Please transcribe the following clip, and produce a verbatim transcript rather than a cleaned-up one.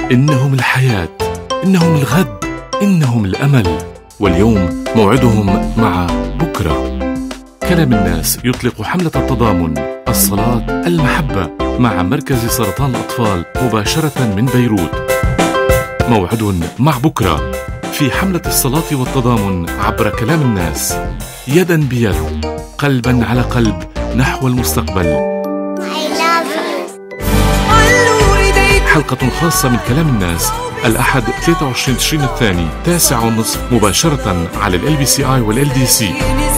إنهم الحياة، إنهم الغد، إنهم الأمل. واليوم موعدهم مع بكرة. كلام الناس يطلق حملة التضامن الصلاة المحبة مع مركز سرطان الأطفال مباشرة من بيروت. موعد مع بكرة في حملة الصلاة والتضامن عبر كلام الناس، يدا بيد، قلبا على قلب نحو المستقبل. حلقة خاصة من كلام الناس الأحد ثلاثة وعشرين تشرين الثاني تاسعة ونصف مباشرة على ال إل بي سي آي وال إل دي سي.